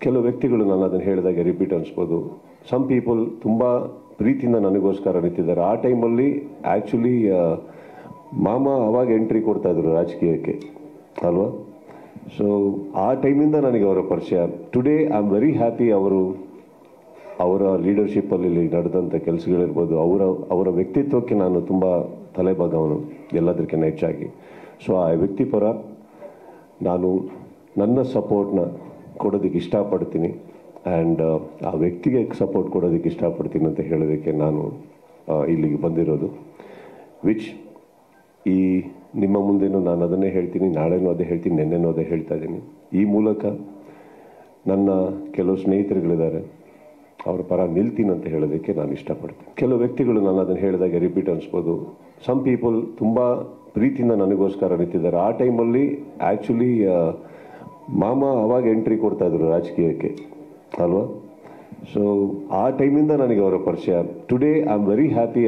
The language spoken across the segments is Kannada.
ಕೆಲವು ವ್ಯಕ್ತಿಗಳು ನಾನು ಅದನ್ನು ಹೇಳಿದಾಗ ರಿಪೀಟ್ ಅನಿಸ್ಬೋದು. ಸಮ್ ಪೀಪಲ್ ತುಂಬ ಪ್ರೀತಿಯಿಂದ ನನಗೋಸ್ಕರ ನಿಂತಿದ್ದಾರೆ. ಆ ಟೈಮಲ್ಲಿ ಆ್ಯಕ್ಚುಲಿ ಮಾಮ ಅವಾಗ ಎಂಟ್ರಿ ಕೊಡ್ತಾಯಿದ್ರು ರಾಜಕೀಯಕ್ಕೆ ಅಲ್ವಾ. ಸೊ ಆ ಟೈಮಿಂದ ನನಗೆ ಅವರ ಪರಿಚಯ. Today I am very happy. ಅವರ ಲೀಡರ್ಶಿಪ್ಪಲ್ಲಿ ನಡೆದಂಥ ಕೆಲಸಗಳಿರ್ಬೋದು, ಅವರ ವ್ಯಕ್ತಿತ್ವಕ್ಕೆ ನಾನು ತುಂಬ ತಲೆಬಾಗವನು ಎಲ್ಲದಕ್ಕಿಂತ ಹೆಚ್ಚಾಗಿ. ಸೊ ಆ ವ್ಯಕ್ತಿ ಪರ ನಾನು ನನ್ನ ಸಪೋರ್ಟ್ನ ಕೊಡೋದಕ್ಕೆ ಇಷ್ಟಪಡ್ತೀನಿ. ಆ್ಯಂಡ್ ಆ ವ್ಯಕ್ತಿಗೆ ಸಪೋರ್ಟ್ ಕೊಡೋದಕ್ಕೆ ಇಷ್ಟಪಡ್ತೀನಿ ಅಂತ ಹೇಳೋದಕ್ಕೆ ನಾನು ಇಲ್ಲಿಗೆ ಬಂದಿರೋದು. ವಿಚ್ ಈ ನಿಮ್ಮ ಮುಂದೆನೂ ನಾನು ಅದನ್ನೇ ಹೇಳ್ತೀನಿ, ನಾಳೆನೂ ಅದೇ ಹೇಳ್ತೀನಿ, ನೆನ್ನೆನೂ ಅದೇ ಹೇಳ್ತಾ ಇದ್ದೀನಿ. ಈ ಮೂಲಕ ನನ್ನ ಕೆಲವು ಸ್ನೇಹಿತರುಗಳಿದ್ದಾರೆ, ಅವ್ರ ಪರ ನಿಲ್ತೀನಿ ಅಂತ ಹೇಳೋದಕ್ಕೆ ನಾನು ಇಷ್ಟಪಡ್ತೀನಿ. ಕೆಲವು ವ್ಯಕ್ತಿಗಳು ನಾನು ಅದನ್ನು ಹೇಳಿದಾಗ ರಿಪೀಟ್ ಅನಿಸ್ಬೋದು. ಸಮ್ ಪೀಪಲ್ ತುಂಬ ಪ್ರೀತಿಯಿಂದ ನನಗೋಸ್ಕರ ನಿಂತಿದ್ದಾರೆ. ಆ ಟೈಮಲ್ಲಿ ಆ್ಯಕ್ಚುಲಿ ಮಾಮ ಅವಾಗ ಎಂಟ್ರಿ ಕೊಡ್ತಾಯಿದ್ರು ರಾಜಕೀಯಕ್ಕೆ ಅಲ್ವಾ. ಸೊ ಆ ಟೈಮಿಂದ ನನಗೆ ಅವರ ಪರಿಚಯ. Today I am very happy.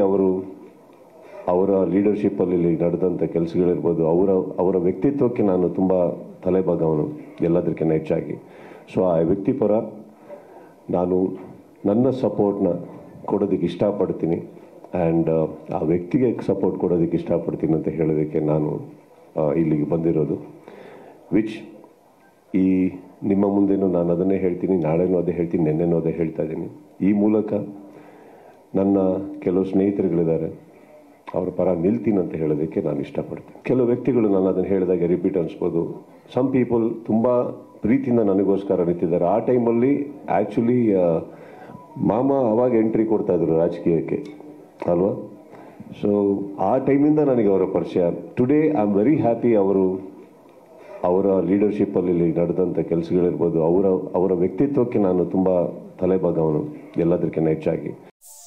ಅವರ ಲೀಡರ್ಶಿಪ್ಪಲ್ಲಿ ನಡೆದಂಥ ಕೆಲಸಗಳಿರ್ಬೋದು, ಅವರ ವ್ಯಕ್ತಿತ್ವಕ್ಕೆ ನಾನು ತುಂಬ ತಲೆಬಾಗವನು ಎಲ್ಲದಕ್ಕಿಂತ ಹೆಚ್ಚಾಗಿ. ಸೊ ಆ ವ್ಯಕ್ತಿ ಪರ ನಾನು ನನ್ನ ಸಪೋರ್ಟ್ನ ಕೊಡೋದಕ್ಕೆ ಇಷ್ಟಪಡ್ತೀನಿ. ಆ್ಯಂಡ್ ಆ ವ್ಯಕ್ತಿಗೆ ಸಪೋರ್ಟ್ ಕೊಡೋದಕ್ಕೆ ಇಷ್ಟಪಡ್ತೀನಿ ಅಂತ ಹೇಳೋದಕ್ಕೆ ನಾನು ಇಲ್ಲಿಗೆ ಬಂದಿರೋದು. ವಿಚ್ ಈ ನಿಮ್ಮ ಮುಂದೆನೂ ನಾನು ಅದನ್ನೇ ಹೇಳ್ತೀನಿ, ನಾಳೆನೂ ಅದೇ ಹೇಳ್ತೀನಿ, ನೆನ್ನೆನೂ ಅದೇ ಹೇಳ್ತಾ ಇದ್ದೀನಿ. ಈ ಮೂಲಕ ನನ್ನ ಕೆಲವು ಸ್ನೇಹಿತರುಗಳಿದ್ದಾರೆ, ಅವ್ರ ಪರ ನಿಲ್ತೀನಿ ಅಂತ ಹೇಳೋದಕ್ಕೆ ನಾನು ಇಷ್ಟಪಡ್ತೀನಿ. ಕೆಲವು ವ್ಯಕ್ತಿಗಳು ನಾನು ಅದನ್ನು ಹೇಳಿದಾಗ ರಿಪೀಟ್ ಅನಿಸ್ಬೋದು. ಸಮ್ ಪೀಪಲ್ ತುಂಬ ಪ್ರೀತಿಯಿಂದ ನನಗೋಸ್ಕರ ನಿಂತಿದ್ದಾರೆ. ಆ ಟೈಮಲ್ಲಿ ಆ್ಯಕ್ಚುಲಿ ಮಾಮ ಅವಾಗ ಎಂಟ್ರಿ ಕೊಡ್ತಾಯಿದ್ರು ರಾಜಕೀಯಕ್ಕೆ ಅಲ್ವಾ. ಸೊ ಆ ಟೈಮಿಂದ ನನಗೆ ಅವರ ಪರಿಚಯ. Today I am very happy. ಅವರ ಲೀಡರ್ಶಿಪ್ಪಲ್ಲಿ ನಡೆದಂಥ ಕೆಲಸಗಳಿರ್ಬೋದು, ಅವರ ವ್ಯಕ್ತಿತ್ವಕ್ಕೆ ನಾನು ತುಂಬ ತಲೆಬಾಗವನು ಎಲ್ಲದಕ್ಕಿಂತ ಹೆಚ್ಚಾಗಿ.